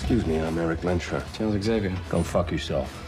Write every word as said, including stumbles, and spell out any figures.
Excuse me, I'm Eric Lensher. Charles Xavier. Go fuck yourself.